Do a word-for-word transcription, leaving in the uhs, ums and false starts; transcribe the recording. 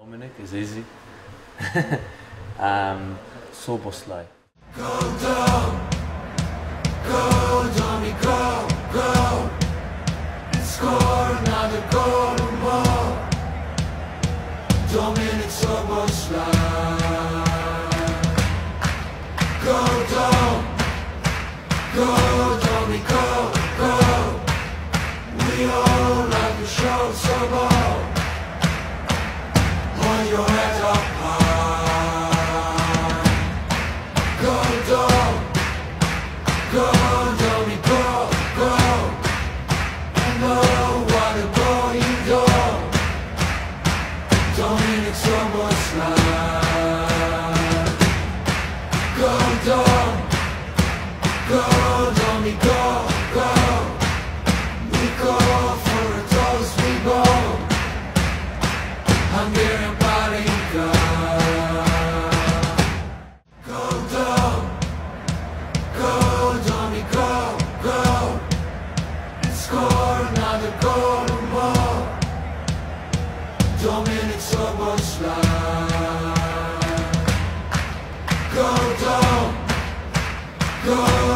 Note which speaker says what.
Speaker 1: Dominik is easy. um, Szoboszlai.
Speaker 2: Go down, go Domi, go, go, and score another goal or more. Dominik Szoboszlai. Go down, go Domi, go, go. We all like to show some more. Hold your head up high. Go down, go Domi, go, go. I know what a boy you do. Dominik Szoboszlai. Go down, go Domi, go, go. We go for a toast, we go. Hungarian palinka. Go down, go Domi, go, go, and score another goal or more. Dominik Szoboszlai. Go down, go